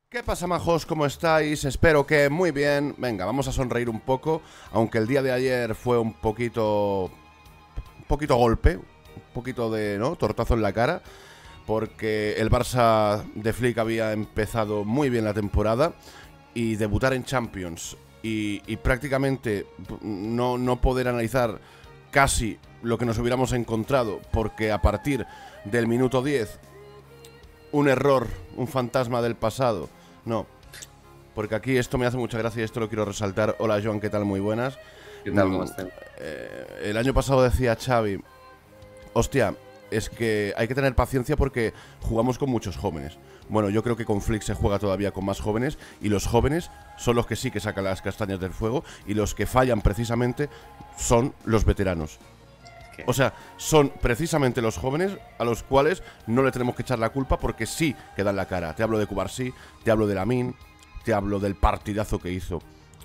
¿Qué pasa, majos? ¿Cómo estáis? Espero que muy bien. Venga, vamos a sonreír un poco, aunque el día de ayer fue un poquito golpe, un poquito de, ¿no?, tortazo en la cara, porque el Barça de Flick había empezado muy bien la temporada y debutar en Champions y prácticamente no poder analizar casi lo que nos hubiéramos encontrado, porque a partir del minuto 10 un error, un fantasma del pasado. No, porque aquí esto me hace mucha gracia y esto lo quiero resaltar. Hola, Joan, ¿qué tal? Muy buenas. ¿Qué tal? ¿Cómo están? El año pasado decía Xavi, hostia, es que hay que tener paciencia porque jugamos con muchos jóvenes. Bueno, yo creo que con Flick se juega todavía con más jóvenes y los jóvenes son los que sí que sacan las castañas del fuego y los que fallan precisamente son los veteranos. O sea, son precisamente los jóvenes a los cuales no le tenemos que echar la culpa porque sí que dan la cara. Te hablo de Cubarsí, te hablo de Lamine, te hablo del partidazo que hizo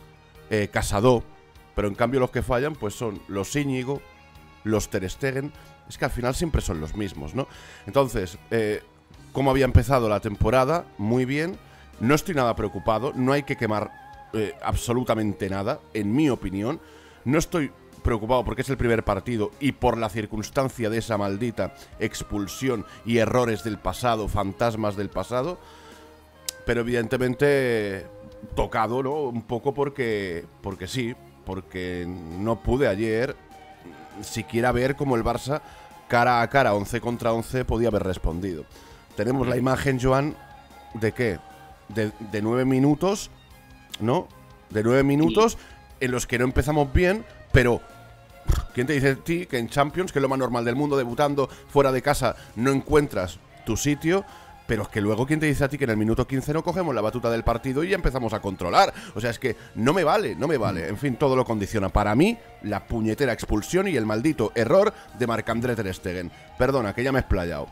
Casado, pero en cambio los que fallan pues son los Íñigo, los Ter Stegen. Es que al final siempre son los mismos, ¿no? Entonces, ¿cómo había empezado la temporada? Muy bien. No estoy nada preocupado, no hay que quemar absolutamente nada, en mi opinión. No estoy preocupado porque es el primer partido y por la circunstancia de esa maldita expulsión y errores del pasado, fantasmas del pasado, pero evidentemente tocado, ¿no?, un poco porque sí, porque no pude ayer siquiera ver cómo el Barça cara a cara, 11 contra 11, podía haber respondido. Tenemos la imagen, Joan, ¿de qué? De 9 minutos, ¿no? De 9 minutos en los que no empezamos bien, pero ¿quién te dice a ti que en Champions, que es lo más normal del mundo, debutando fuera de casa, no encuentras tu sitio? Pero es que luego, ¿quién te dice a ti que en el minuto 15 no cogemos la batuta del partido y ya empezamos a controlar? O sea, es que no me vale, no me vale. En fin, todo lo condiciona. Para mí, la puñetera expulsión y el maldito error de Marc-André Ter Stegen. Perdona, que ya me he explayado.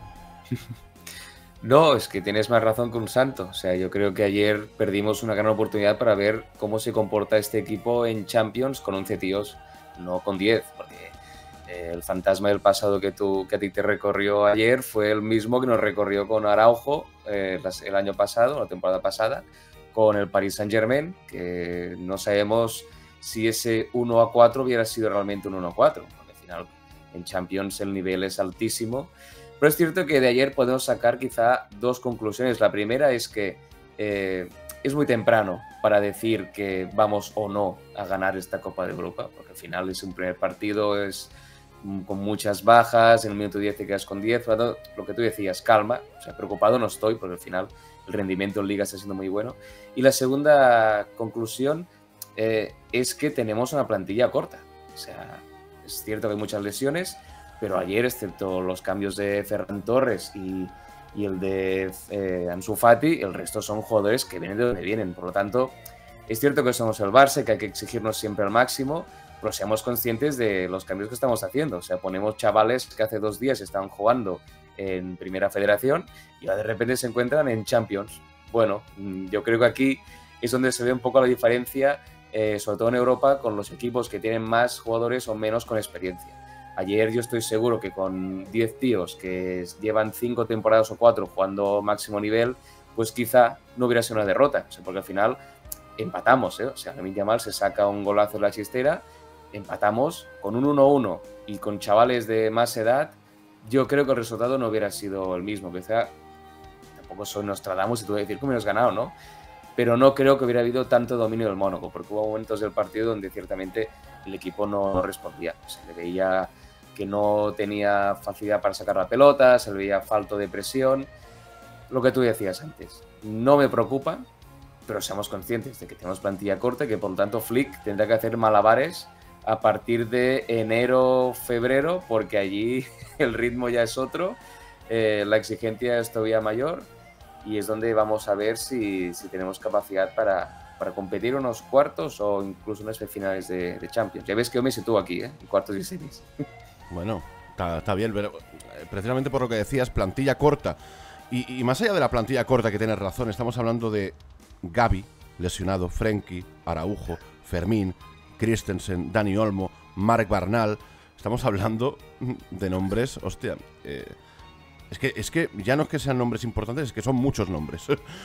No, es que tienes más razón que un santo. O sea, yo creo que ayer perdimos una gran oportunidad para ver cómo se comporta este equipo en Champions con 11 tíos, no con 10, porque el fantasma del pasado que a ti te recorrió ayer fue el mismo que nos recorrió con Araujo el año pasado, la temporada pasada, con el Paris Saint-Germain, que no sabemos si ese 1-4 hubiera sido realmente un 1-4, porque al final en Champions el nivel es altísimo. Pero es cierto que de ayer podemos sacar quizá dos conclusiones. La primera es que es muy temprano para decir que vamos o no a ganar esta Copa de Europa, porque al final es un primer partido, es con muchas bajas, en el minuto 10 te quedas con 10, lo que tú decías, calma, o sea, preocupado no estoy, porque al final el rendimiento en Liga está siendo muy bueno. Y la segunda conclusión es que tenemos una plantilla corta, o sea, es cierto que hay muchas lesiones, pero ayer, excepto los cambios de Ferran Torres y el de Ansu Fati, el resto son jugadores que vienen de donde vienen. Por lo tanto, es cierto que somos el Barça, que hay que exigirnos siempre al máximo, pero seamos conscientes de los cambios que estamos haciendo. O sea, ponemos chavales que hace 2 días estaban jugando en Primera Federación y ahora de repente se encuentran en Champions. Bueno, yo creo que aquí es donde se ve un poco la diferencia, sobre todo en Europa, con los equipos que tienen más jugadores o menos con experiencia. Ayer yo estoy seguro que con 10 tíos que llevan 5 temporadas o 4 jugando máximo nivel, pues quizá no hubiera sido una derrota. O sea, porque al final empatamos, ¿eh? O sea, Lamine Yamal se saca un golazo en la chistera, empatamos con un 1-1 y con chavales de más edad. Yo creo que el resultado no hubiera sido el mismo. Quizá tampoco soy Nostradamus y te voy a decir cómo hemos ganado, ¿no? Pero no creo que hubiera habido tanto dominio del Mónaco, porque hubo momentos del partido donde ciertamente el equipo no respondía. Se le veía que no tenía facilidad para sacar la pelota, se le veía falto de presión. Lo que tú decías antes, no me preocupa, pero seamos conscientes de que tenemos plantilla corta y que por lo tanto Flick tendrá que hacer malabares a partir de enero, febrero, porque allí el ritmo ya es otro, la exigencia es todavía mayor y es donde vamos a ver si tenemos capacidad para competir unos cuartos o incluso unas finales de Champions. Ya ves que yo me sitúo aquí, en cuartos y semis. Bueno, está bien, pero precisamente por lo que decías, plantilla corta. Y más allá de la plantilla corta, que tienes razón, estamos hablando de Gavi, lesionado, Frenkie, Araujo, Fermín, Christensen, Dani Olmo, Marc Barnal. Estamos hablando de nombres, hostia, Es que ya no es que sean nombres importantes, es que son muchos nombres.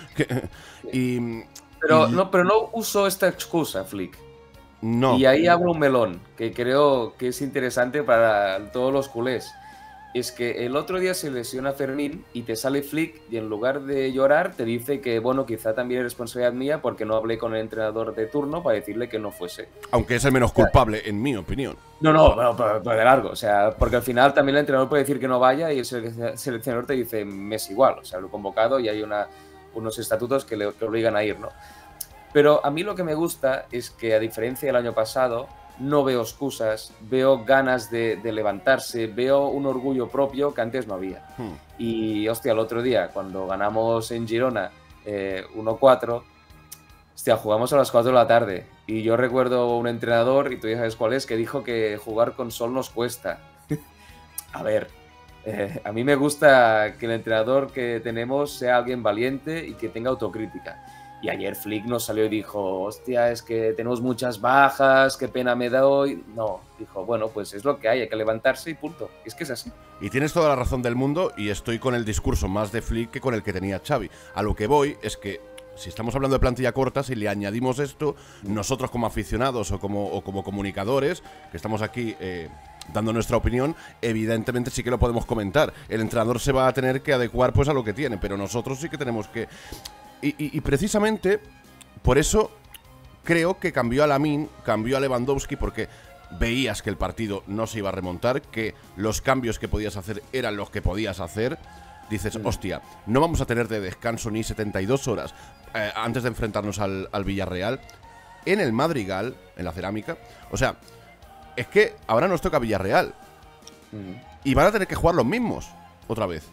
Pero no uso esta excusa, Flick. No. Y ahí abro un melón que creo que es interesante para todos los culés. Es que el otro día se lesiona Fermín y te sale Flick y en lugar de llorar te dice que, bueno, quizá también es responsabilidad mía porque no hablé con el entrenador de turno para decirle que no fuese. Aunque es el menos culpable, en mi opinión. No, pero de largo. O sea, porque al final también el entrenador puede decir que no vaya y el seleccionador te dice, me es igual. O sea, lo he convocado y hay unos estatutos que le obligan a ir, ¿no? Pero a mí lo que me gusta es que, a diferencia del año pasado, no veo excusas, veo ganas de levantarse, veo un orgullo propio que antes no había. Y, hostia, el otro día, cuando ganamos en Girona 1-4, hostia, jugamos a las 4 de la tarde. Y yo recuerdo un entrenador, y tú ya sabes cuál es, que dijo que jugar con sol nos cuesta. A ver, a mí me gusta que el entrenador que tenemos sea alguien valiente y que tenga autocrítica. Y ayer Flick nos salió y dijo, hostia, es que tenemos muchas bajas, qué pena me da hoy. No, dijo, bueno, pues es lo que hay que levantarse y punto. Es que es así. Y tienes toda la razón del mundo y estoy con el discurso más de Flick que con el que tenía Xavi. A lo que voy es que, si estamos hablando de plantilla corta, si le añadimos esto, nosotros como aficionados o como comunicadores, que estamos aquí dando nuestra opinión, evidentemente sí que lo podemos comentar. El entrenador se va a tener que adecuar pues a lo que tiene, pero nosotros sí que tenemos que... Y precisamente por eso creo que cambió a Lamine, cambió a Lewandowski, porque veías que el partido no se iba a remontar, que los cambios que podías hacer eran los que podías hacer. Dices, hostia, no vamos a tener de descanso ni 72 horas antes de enfrentarnos al Villarreal en el Madrigal, en la Cerámica. O sea, es que ahora nos toca Villarreal y van a tener que jugar los mismos otra vez.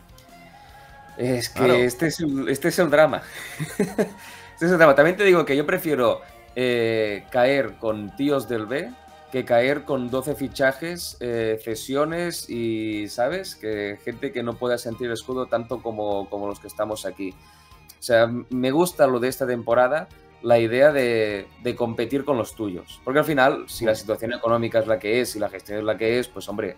Es que claro. este es el drama. Este es el drama. También te digo que yo prefiero caer con tíos del B que caer con 12 fichajes, cesiones y, ¿sabes? Que gente que no pueda sentir el escudo tanto como los que estamos aquí. O sea, me gusta lo de esta temporada, la idea de competir con los tuyos. Porque al final, si la situación económica es la que es y la gestión es la que es, pues hombre,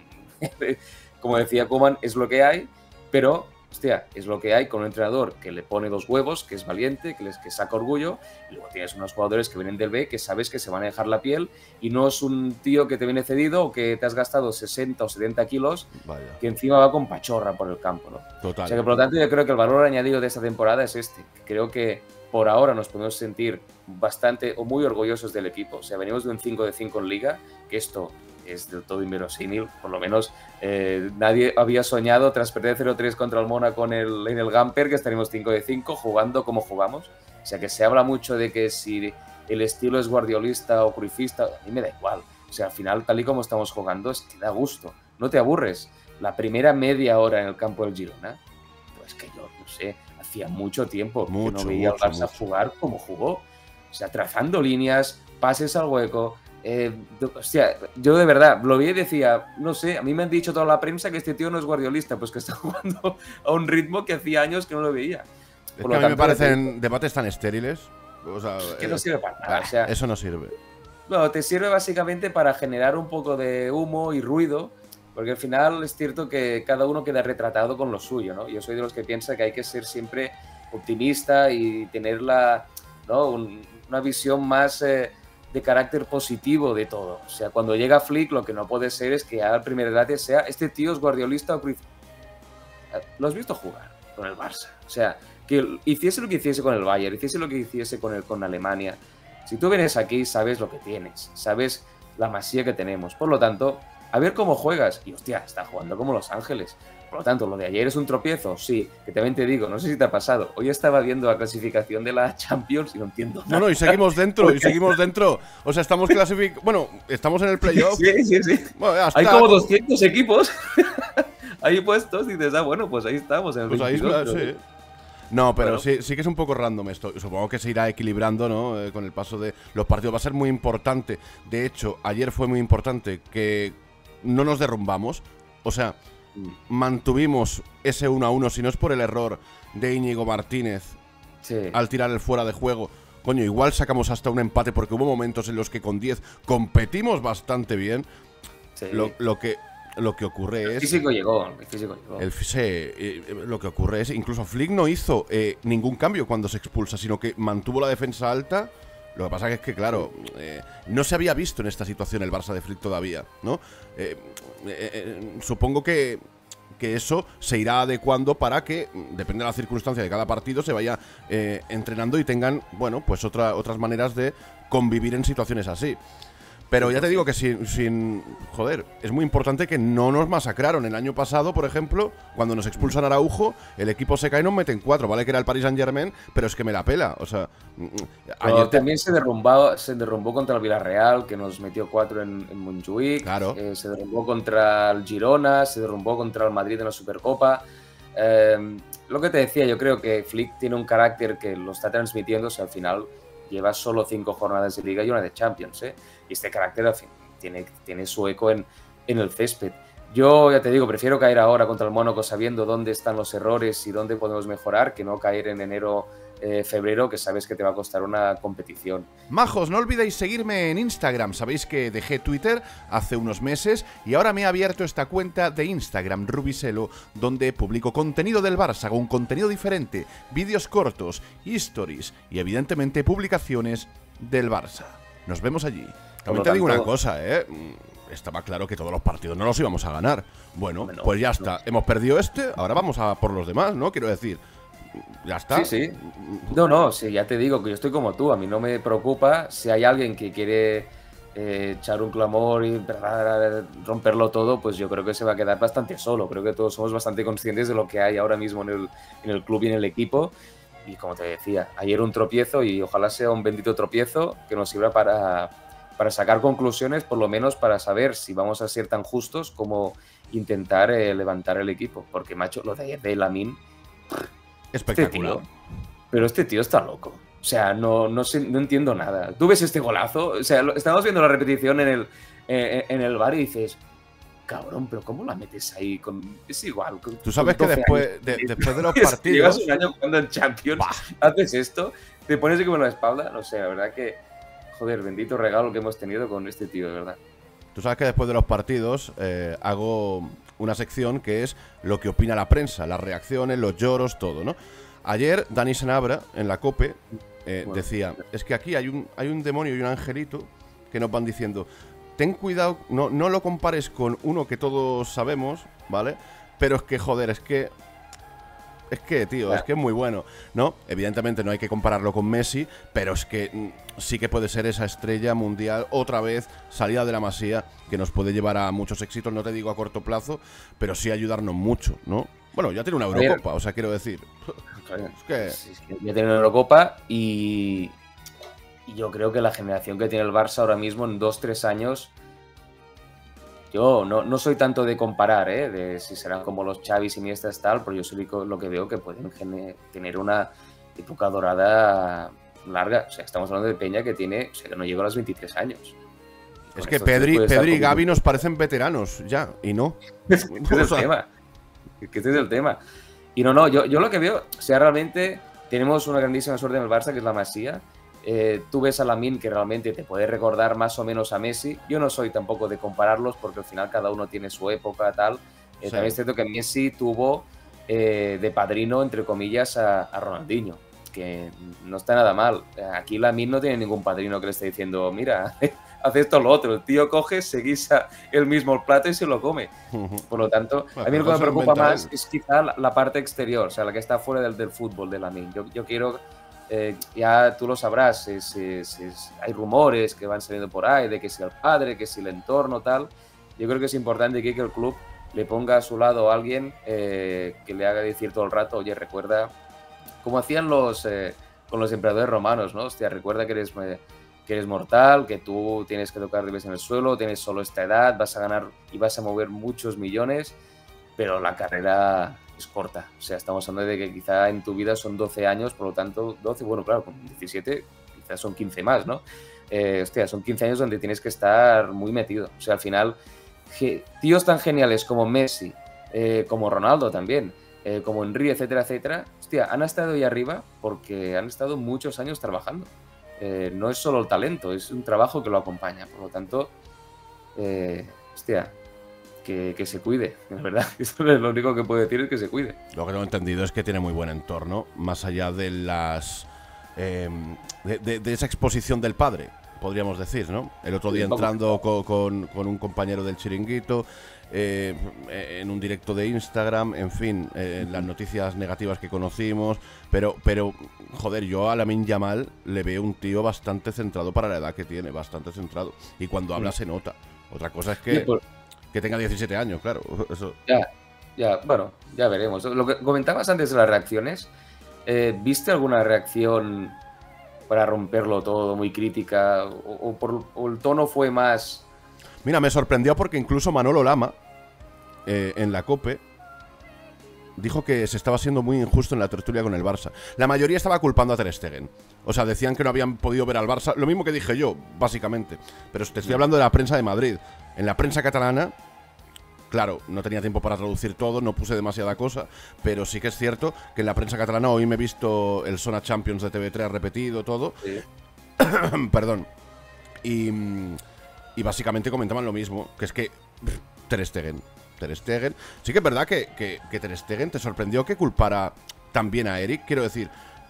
como decía Koeman, es lo que hay, pero... Hostia, es lo que hay con un entrenador que le pone 2 huevos, que es valiente, que saca orgullo, y luego tienes unos jugadores que vienen del B que sabes que se van a dejar la piel y no es un tío que te viene cedido o que te has gastado 60 o 70 kilos que encima va con pachorra por el campo, ¿no? Total. O sea que por lo tanto yo creo que el valor añadido de esta temporada es este. Creo que por ahora nos podemos sentir bastante o muy orgullosos del equipo. O sea, venimos de un 5 de 5 en Liga, que esto es del todo inverosímil, por lo menos nadie había soñado tras perder 0-3 contra el Mónaco en el Gamper que estaremos 5 de 5 jugando como jugamos. O sea que se habla mucho de que si el estilo es guardiolista o cruifista, a mí me da igual. O sea, al final, tal y como estamos jugando, es que da gusto, no te aburres. La primera media hora en el campo del Girona, pues que yo, no sé, hacía mucho tiempo que no veía al Barça jugar como jugó. O sea, trazando líneas, pases al hueco... hostia, yo de verdad lo vi y decía, no sé, a mí me han dicho toda la prensa que este tío no es guardiolista, pues que está jugando a un ritmo que hacía años que no lo veía. Es que a mí me parecen debates tan estériles. O sea, es que no sirve para nada. O sea, eso no sirve. No, te sirve básicamente para generar un poco de humo y ruido, porque al final es cierto que cada uno queda retratado con lo suyo, ¿no? Yo soy de los que piensa que hay que ser siempre optimista y tener una visión más... de carácter positivo de todo. O sea, cuando llega Flick, lo que no puede ser es que al primer debate sea este tío es guardiolista o cruifista. Lo has visto jugar con el Barça. O sea, que hiciese lo que hiciese con el Bayern, hiciese lo que hiciese con Alemania. Si tú vienes aquí, sabes lo que tienes, sabes la masía que tenemos. Por lo tanto, a ver cómo juegas. Y hostia, está jugando como Los Ángeles. Por lo tanto, lo de ayer es un tropiezo, sí, que también te digo, no sé si te ha pasado. Hoy estaba viendo la clasificación de la Champions y no entiendo nada. No, y seguimos dentro, O sea, estamos clasificados. Bueno, estamos en el playoff. Sí. Bueno, hay como 200 equipos ahí puestos y dices, bueno, pues ahí estamos. En el pues 22, ahí sí. No, pero bueno. sí que es un poco random esto. Supongo que se irá equilibrando, ¿no? Con el paso de los partidos. Va a ser muy importante. De hecho, ayer fue muy importante que no nos derrumbamos. O sea, mantuvimos ese 1-1, si no es por el error de Íñigo Martínez al tirar el fuera de juego. Coño, igual sacamos hasta un empate porque hubo momentos en los que con 10 competimos bastante bien. Sí. Lo que lo que ocurre El es... físico llegó, el físico llegó. Lo que ocurre es, incluso Flick no hizo ningún cambio cuando se expulsa, sino que mantuvo la defensa alta. Lo que pasa es que, claro, no se había visto en esta situación el Barça de Flick todavía, ¿no? Supongo que eso se irá adecuando para que, depende de la circunstancia de cada partido, se vaya entrenando y tengan, bueno, pues otras maneras de convivir en situaciones así. Pero ya te digo que joder, es muy importante que no nos masacraron. El año pasado, por ejemplo, cuando nos expulsan a Araujo, el equipo se cae y nos meten 4. Vale que era el Paris Saint-Germain, pero es que me la pela. O sea, ayer también se derrumbó contra el Villarreal, que nos metió 4 en Montjuic. Claro. Se derrumbó contra el Girona, se derrumbó contra el Madrid en la Supercopa. Lo que te decía, yo creo que Flick tiene un carácter que lo está transmitiendo. O sea, al final lleva solo 5 jornadas de Liga y una de Champions, ¿eh? Y este carácter al fin, tiene su eco en el césped. Yo, ya te digo, prefiero caer ahora contra el Mónaco sabiendo dónde están los errores y dónde podemos mejorar, que no caer en enero, febrero, que sabes que te va a costar una competición. Majos, no olvidéis seguirme en Instagram. Sabéis que dejé Twitter hace unos meses y ahora me he abierto esta cuenta de Instagram, Rubiselo, donde publico contenido del Barça, un contenido diferente, vídeos cortos, stories y evidentemente publicaciones del Barça. Nos vemos allí. También te digo una cosa, estaba claro que todos los partidos no los íbamos a ganar. Bueno, pues ya está. Hemos perdido ahora vamos a por los demás, ¿no? Quiero decir, ya está. Sí. No, sí, ya te digo que yo estoy como tú. A mí no me preocupa si hay alguien que quiere echar un clamor y romperlo todo, pues yo creo que se va a quedar bastante solo. Creo que todos somos bastante conscientes de lo que hay ahora mismo en el club y en el equipo. Y como te decía, ayer un tropiezo y ojalá sea un bendito tropiezo que nos sirva para sacar conclusiones, por lo menos para saber si vamos a ser tan justos como intentar levantar el equipo. Porque, macho, lo de ayer de Lamine... Espectacular. Pero este tío está loco. O sea, no entiendo nada. ¿Tú ves este golazo? O sea, estamos viendo la repetición en el bar y dices... Cabrón, pero ¿cómo la metes ahí? Es igual. Tú sabes que después de los partidos... Llevas un año jugando en Champions, haces esto, te pones aquí en la espalda. No sé, la verdad que... Joder, bendito regalo que hemos tenido con este tío, de verdad. Tú sabes que después de los partidos hago una sección que es lo que opina la prensa, las reacciones, los lloros, todo, ¿no? Ayer Dani Sanabra, en la COPE, decía, es que aquí hay un demonio y un angelito que nos van diciendo... Ten cuidado, no lo compares con uno que todos sabemos, ¿vale? Pero es que, joder, es que, tío, es que es muy bueno, ¿no? Evidentemente no hay que compararlo con Messi, pero es que sí que puede ser esa estrella mundial, otra vez, salida de la Masía, que nos puede llevar a muchos éxitos, no te digo a corto plazo, pero sí ayudarnos mucho, ¿no? Bueno, ya tiene una Eurocopa, o sea, quiero decir. Es que ya tiene una Eurocopa y yo creo que la generación que tiene el Barça ahora mismo, en 2-3 años, yo no soy tanto de comparar, de si serán como los Xavis y Iniestas tal, pero yo soy lo que veo que pueden tener una época dorada larga. O sea, estamos hablando de Peña que tiene, o sea, que no llega a los 23 años. Es que Pedri y Gavi nos parecen veteranos ya, y no. Es que este es el tema. Este es el tema. Y no, yo lo que veo, o sea, realmente tenemos una grandísima suerte en el Barça, que es la Masía. Tú ves a Lamine, que realmente te puede recordar más o menos a Messi. Yo no soy tampoco de compararlos, porque al final cada uno tiene su época, tal. Sí. También es cierto que Messi tuvo de padrino, entre comillas, a Ronaldinho, que no está nada mal. Aquí Lamine no tiene ningún padrino que le esté diciendo, mira, haz esto o lo otro. El tío coge, se guisa el mismo plato y se lo come. Por lo tanto, bueno, a mí lo que me preocupa más es quizá la parte exterior, o sea, la que está fuera del fútbol de Lamine. Yo quiero... ya tú lo sabrás, hay rumores que van saliendo por ahí de que si el padre, que si el entorno, tal. Yo creo que es importante que el club le ponga a su lado a alguien que le haga decir todo el rato, oye, recuerda, como hacían con los emperadores romanos, ¿no? Hostia, recuerda que eres mortal, que tú tienes que tocar de vez en el suelo, tienes solo esta edad, vas a ganar y vas a mover muchos millones, pero la carrera es corta. O sea, estamos hablando de que quizá en tu vida son 12 años, por lo tanto, 12, bueno, claro, con 17 quizás son 15 más, ¿no? Hostia, son 15 años donde tienes que estar muy metido. O sea, al final, tíos tan geniales como Messi, como Ronaldo también, como Henry, etcétera, etcétera, hostia, han estado ahí arriba porque han estado muchos años trabajando. No es solo el talento, es un trabajo que lo acompaña. Por lo tanto, hostia, que se cuide, es verdad. Eso es lo único que puedo decir, es que se cuide. Lo que no he entendido es que tiene muy buen entorno, más allá de las de esa exposición del padre, podríamos decir, ¿no? El otro día entrando con un compañero del chiringuito, en un directo de Instagram, en fin, las noticias negativas que conocimos, pero joder, yo a Lamine Yamal le veo un tío bastante centrado para la edad que tiene, bastante centrado, y cuando habla se nota. Otra cosa es que, que tenga 17 años, claro. Eso. Ya, bueno, ya veremos. Lo que comentabas antes de las reacciones, ¿viste alguna reacción para romperlo todo, muy crítica? ¿O el tono fue más...? Mira, me sorprendió porque incluso Manolo Lama, en la COPE, dijo que se estaba siendo muy injusto en la tertulia con el Barça. La mayoría estaba culpando a Ter Stegen. O sea, decían que no habían podido ver al Barça. Lo mismo que dije yo, básicamente. Pero te estoy hablando de la prensa de Madrid. En la prensa catalana, claro, no tenía tiempo para traducir todo, no puse demasiada cosa, pero sí que es cierto que en la prensa catalana hoy me he visto el Zona Champions de TV3 repetido, todo. Sí. Perdón. Y básicamente comentaban lo mismo, que es que Ter Stegen. Sí que es verdad que Ter Stegen te sorprendió que culpara también a Eric. Quiero decir,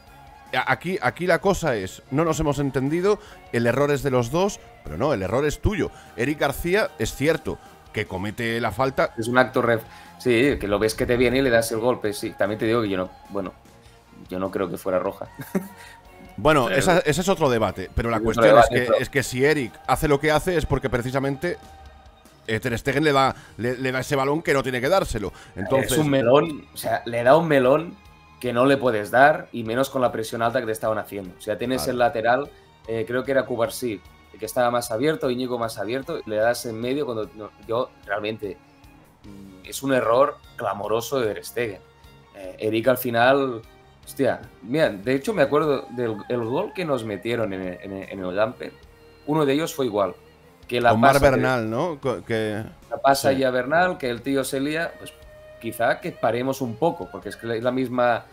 aquí la cosa es, no nos hemos entendido, el error es de los dos, pero no, el error es tuyo. Eric García es cierto que comete la falta. Es un acto sí, que lo ves que te viene y le das el golpe, sí. También te digo que yo no creo que fuera roja. Bueno, ese es otro debate, pero la cuestión es que si Eric hace lo que hace es porque precisamente Ter Stegen le da ese balón que no tiene que dárselo. Entonces, es un melón, o sea, le da un melón que no le puedes dar, y menos con la presión alta que te estaban haciendo. O sea, tienes el lateral, creo que era Cubarsí, que estaba más abierto, Íñigo más abierto, le das en medio cuando yo realmente es un error clamoroso de Ter Stegen. Eric al final, hostia, mira, de hecho me acuerdo del gol que nos metieron en el Gamper. Uno de ellos fue igual. Que la Omar Bernal, ¿no? La pasa sí. Ya Bernal, que el tío se lía, pues quizá que paremos un poco, porque es que es la misma...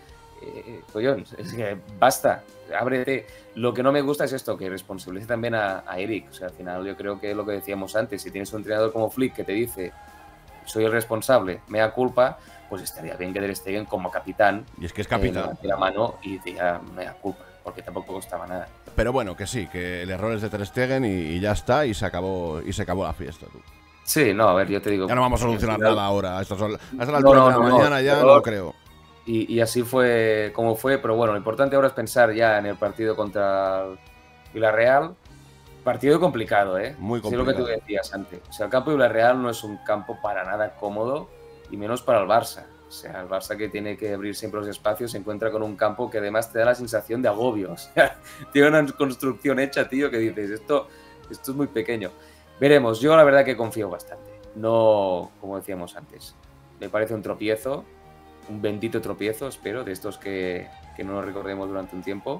es que basta, ábrete. Lo que no me gusta es esto, que responsabilice también a Eric. O sea, al final yo creo que es lo que decíamos antes, si tienes un entrenador como Flick que te dice soy el responsable, mea culpa, pues estaría bien que Ter Stegen como capitán, y es que es capitán, la mano y diga mea culpa, porque tampoco costaba nada. Pero bueno, que sí, que el error es de Ter Stegen y ya está, y se acabó la fiesta, tú. Sí, no, a ver, yo te digo... Ya no vamos a solucionar nada ahora, a esta altura de la mañana ya no creo. Y así fue como fue, pero bueno, lo importante ahora es pensar ya en el partido contra Villarreal. Partido complicado, ¿eh? Muy complicado. Sí, lo que tú decías antes. O sea, el campo de Villarreal no es un campo para nada cómodo, y menos para el Barça. O sea, el Barça, que tiene que abrir siempre los espacios, se encuentra con un campo que además te da la sensación de agobio. O sea, tiene una construcción hecha, tío, que dices, esto es muy pequeño. Veremos, yo la verdad que confío bastante. No, como decíamos antes, me parece un tropiezo, un bendito tropiezo, espero, de estos que no nos recordemos durante un tiempo.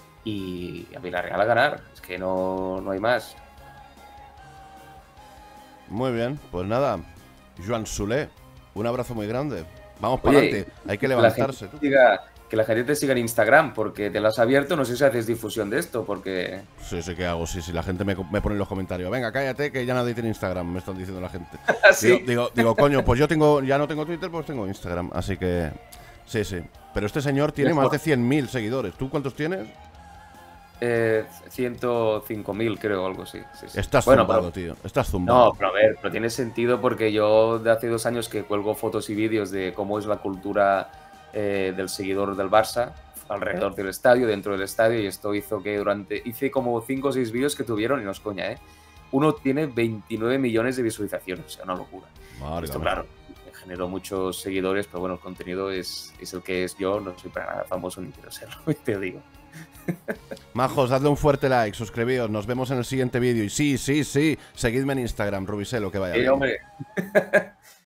Y a Villarreal a ganar, es que no hay más. Muy bien, pues nada, Joan Solé, un abrazo muy grande. Vamos para adelante, hay que levantarse. Que la gente te siga en Instagram, porque te lo has abierto, no sé si haces difusión de esto, porque... Sí, que hago, sí, la gente me pone en los comentarios, venga, cállate, que ya nadie tiene Instagram, me están diciendo la gente. ¿Sí? Digo, coño, pues ya no tengo Twitter, pues tengo Instagram, así que... Sí, pero este señor tiene más de 100.000 seguidores, ¿tú cuántos tienes? 105.000, creo, algo así. Sí. Estás zumbado, tío. Estás zumbado. No, pero a ver, pero tiene sentido, porque yo de hace 2 años que cuelgo fotos y vídeos de cómo es la cultura del seguidor del Barça alrededor del estadio, dentro del estadio, y esto hizo que hice como 5 o 6 vídeos que tuvieron, y no es coña, uno tiene 29 millones de visualizaciones, o sea, una locura. Esto, claro, me generó muchos seguidores, pero bueno, el contenido es el que es. Yo no soy para nada famoso, ni quiero serlo, te digo. Majos, dadle un fuerte like, suscribíos, nos vemos en el siguiente vídeo. Y sí, seguidme en Instagram, Rubiselo, que vaya bien. Hombre.